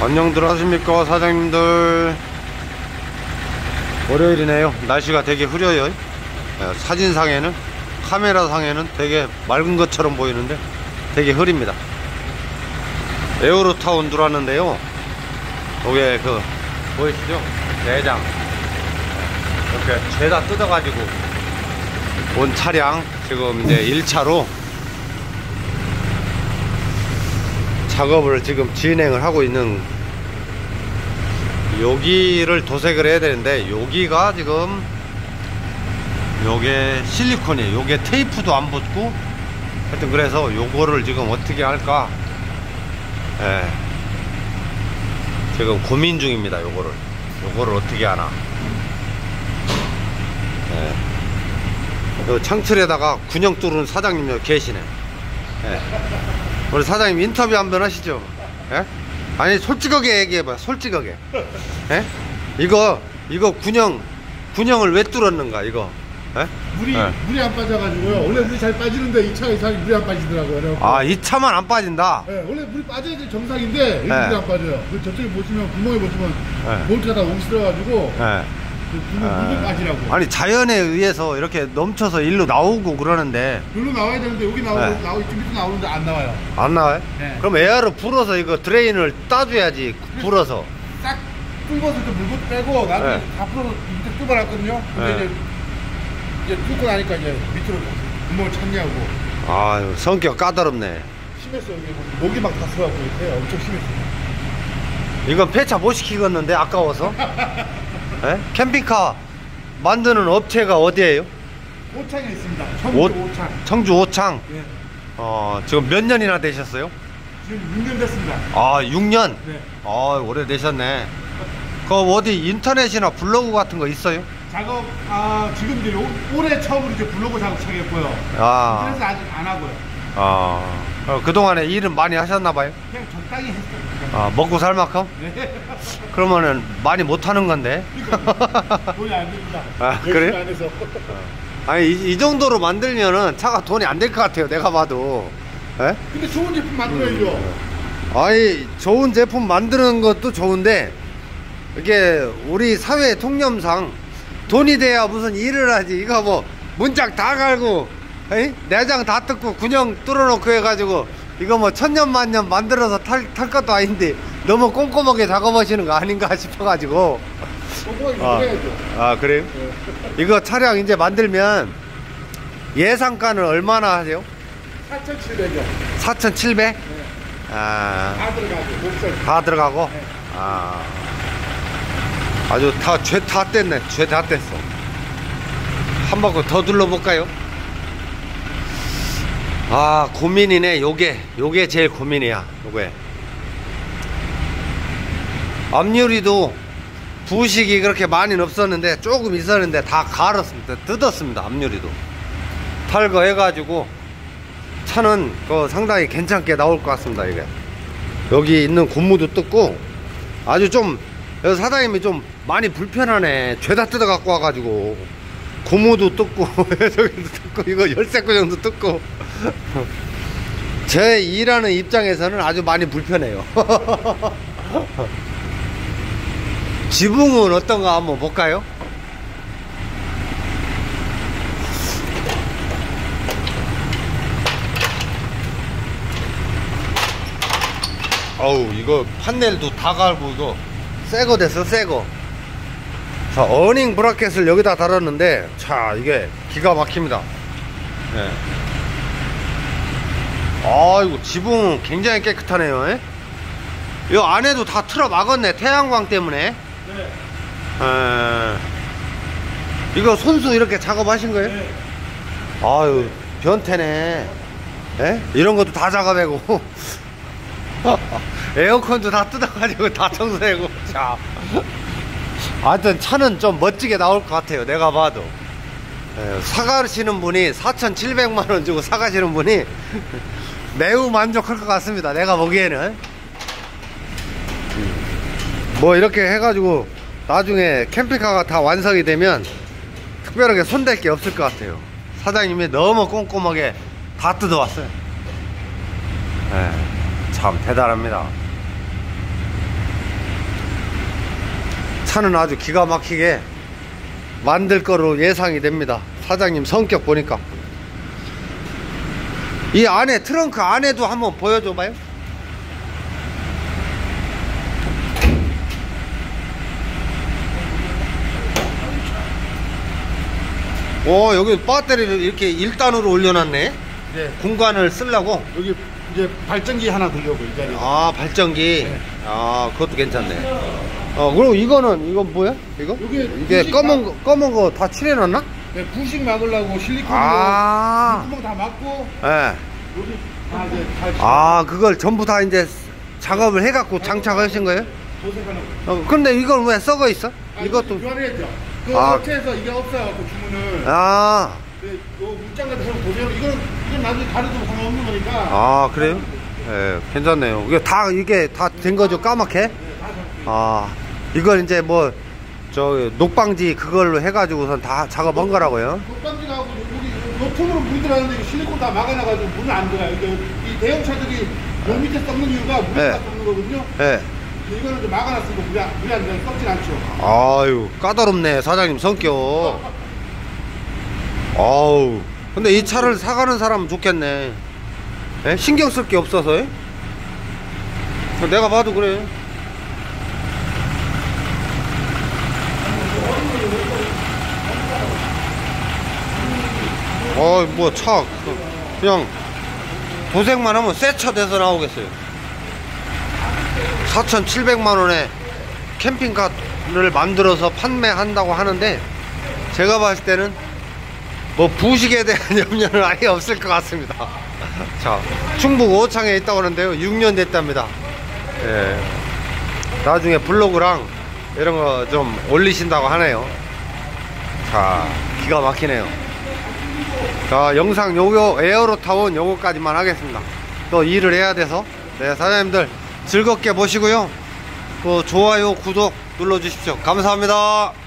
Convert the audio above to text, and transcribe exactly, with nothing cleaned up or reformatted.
안녕들 하십니까 사장님들. 월요일이네요. 날씨가 되게 흐려요. 사진상에는, 카메라상에는 되게 맑은 것처럼 보이는데 되게 흐립니다. 에어로타운 들어왔는데요. 여기에 그 보이시죠? 내장 이렇게 죄다 뜯어가지고 온 차량 지금 이제 일 차로 작업을 지금 진행을 하고 있는, 여기를 도색을 해야 되는데 여기가 지금 요게 실리콘이에요. 요게 테이프도 안 붙고 하여튼 그래서 요거를 지금 어떻게 할까, 예, 지금 고민 중입니다. 요거를 요거를 어떻게 하나. 예. 그 창틀에다가 군형 뚫은 사장님 여기 계시네. 예. 우리 사장님 인터뷰 한번 하시죠. 예? 아니 솔직하게 얘기해봐. 솔직하게. 예? 이거 이거 군형 군형을 왜 뚫었는가 이거. 예? 물이 예. 물이 안 빠져가지고요. 원래 물이 잘 빠지는데 이 차가 이상하게 물이 안 빠지더라고요. 아, 이 차만 안 빠진다. 네, 원래 물이 빠져야 돼 정상인데 여기 네. 물이 안 빠져요. 그 저쪽에 보시면 구멍에 보시면 네. 볼트가 다 옹실어가지고 예. 그 구멍 물이 빠지라고. 아니 자연에 의해서 이렇게 넘쳐서 일로 나오고 그러는데 여기로 나와야 되는데 여기 나오고 네. 나오고 이쪽 밑에 나오는데 안 나와요. 안 나와요? 네. 그럼 에어로 불어서 이거 드레인을 따줘야지. 불어서. 딱 뚫어서 좀 물고 빼고 나중에 네. 앞으로 밑에 뚫어놨거든요. 근데 네. 이제 이제 뚫고 나니까 이제 밑으로 구멍을 찾냐고. 아유, 성격 까다롭네. 심했어요. 이게 목이 막 다 들어가고 이렇게 엄청 심했어요. 이건 폐차 못 시키겠는데 아까워서. 예? 캠핑카 만드는 업체가 어디예요? 오창에 있습니다. 청주 오- 오창. 청주 오창. 네. 어, 지금 몇 년이나 되셨어요? 지금 육 년 됐습니다. 아, 육 년? 네. 아, 오래되셨네. 그 어디 인터넷이나 블로그 같은 거 있어요? 작업 아 지금 이제 요- 올해 처음으로 이제 블로그 작업 시작했고요. 아, 그래서 아직 안 하고요. 아, 어, 그동안에 일은 많이 하셨나봐요? 그냥 적당히 했어요. 아, 먹고 살 만큼? 네. 그러면은 많이 못 하는 건데. 돈이 안 됩니다. 아, 열심히 그래요? 안 해서. 아니, 이, 이 정도로 만들면은 차가 돈이 안 될 것 같아요. 내가 봐도. 예? 근데 좋은 제품 만들어야죠. 아니, 좋은 제품 만드는 것도 좋은데 이게 우리 사회 통념상 돈이 돼야 무슨 일을 하지. 이거 뭐 문짝 다 갈고 에이? 내장 다 뜯고 군형 뚫어놓고 해가지고 이거 뭐 천년만년 만들어서 탈, 탈 것도 아닌데 너무 꼼꼼하게 작업하시는 거 아닌가 싶어가지고. 꼼꼼하게 아, 해야죠. 아 그래요? 네. 이거 차량 이제 만들면 예상가는 얼마나 하세요? 사천칠백이요. 사천칠백? 네. 아, 다 들어가고 목살. 다 들어가고? 네. 아, 아주 다 죄 다 뗐네. 죄 다 뗐어. 한 바퀴 더 둘러볼까요? 아, 고민이네. 요게 요게 제일 고민이야. 요게 앞유리도 부식이 그렇게 많이는 없었는데 조금 있었는데 다 갈았습니다. 뜯었습니다. 앞유리도 탈거 해가지고 차는 그 상당히 괜찮게 나올 것 같습니다. 이게 여기 있는 고무도 뜯고 아주 좀, 여기 사장님이 좀 많이 불편하네. 죄다 뜯어 갖고 와가지고 고무도 뜯고 저기도 뜯고 이거 열세 구정도 뜯고 제 일하는 입장에서는 아주 많이 불편해요. 지붕은 어떤가 한번 볼까요? 어우, 이거 판넬도 다 갈고 이거 새거 됐어. 새거. 자, 어닝 브라켓을 여기다 달았는데 자, 이게 기가 막힙니다. 네. 아이고, 지붕은 굉장히 깨끗하네요. 예? 이 안에도 다 틀어 막았네. 태양광 때문에. 네. 에... 이거 손수 이렇게 작업하신 거예요? 네. 아유, 변태네. 예? 이런 것도 다 작업하고 에어컨도 다 뜯어가지고 다 청소하고. 자, 하여튼 차는 좀 멋지게 나올 것 같아요. 내가 봐도. 예, 사가시는 분이 사천칠백만 원 주고 사가시는 분이 매우 만족할 것 같습니다. 내가 보기에는. 뭐 이렇게 해가지고 나중에 캠핑카가 다 완성이 되면 특별하게 손댈 게 없을 것 같아요. 사장님이 너무 꼼꼼하게 다 뜯어왔어요. 예, 참 대단합니다. 차는 아주 기가 막히게 만들 거로 예상이 됩니다. 사장님 성격 보니까. 이 안에 트렁크 안에도 한번 보여줘 봐요. 오, 여기 배터리를 이렇게 일 단으로 올려놨네. 네. 공간을 쓰려고. 여기 이제 발전기 하나 두려고 이 자리에. 아, 발전기. 네. 아, 그것도 괜찮네. 어, 그럼 이거는 이건 뭐야? 이거? 이게 이게 부식 검은 막- 거 검은 거 다 칠해놨나? 네, 부식 막으려고 실리콘으로 아, 구멍 다 막고 예. 여기 다 이제 잘 아, 그걸 전부 다 이제 작업을 해갖고 장착하신 거예요? 도색하는 거. 어, 근데 이걸 왜 썩어 있어? 아, 이것도. 교환했죠. 그 아. 업체에서 이게 없어갖고 주문을. 아, 네, 요 물장 같은 거 보면 이거는 이건 나중에 가려도 상관없는 거니까. 아, 그래요? 예, 괜찮네요. 이게 다, 이게 다 된 거죠? 까맣게? 아, 이걸 이제 뭐, 저, 녹방지 그걸로 해가지고선 다 작업한 거라고요? 독감지하고 여기 요 틈으로 물이 들어가는데 실리콘 다 막아놔가지고 물은 안 들어가요. 이게 이 대형차들이 요 밑에 썩는 이유가 물에다 네. 썩는 거거든요. 예. 이거는 이제 막아놨으니까 물이, 안- 물이 안 들어가 썩진 않죠. 아유, 까다롭네, 사장님 성격. 아우, 근데 이 차를 사가는 사람은 좋겠네. 예? 신경 쓸 게 없어서요? 내가 봐도 그래. 어, 뭐, 차, 그냥, 도색만 하면 새 차 돼서 나오겠어요. 사천칠백만 원에 캠핑카를 만들어서 판매한다고 하는데, 제가 봤을 때는, 뭐, 부식에 대한 염려는 아예 없을 것 같습니다. 자, 충북 오창에 있다고 하는데요. 육 년 됐답니다. 예. 나중에 블로그랑 이런 거 좀 올리신다고 하네요. 자, 기가 막히네요. 자, 영상 요거 에어로타운 요거까지만 하겠습니다. 또 일을 해야 돼서. 네, 사장님들 즐겁게 보시고요. 또 좋아요, 구독 눌러주십시오. 감사합니다.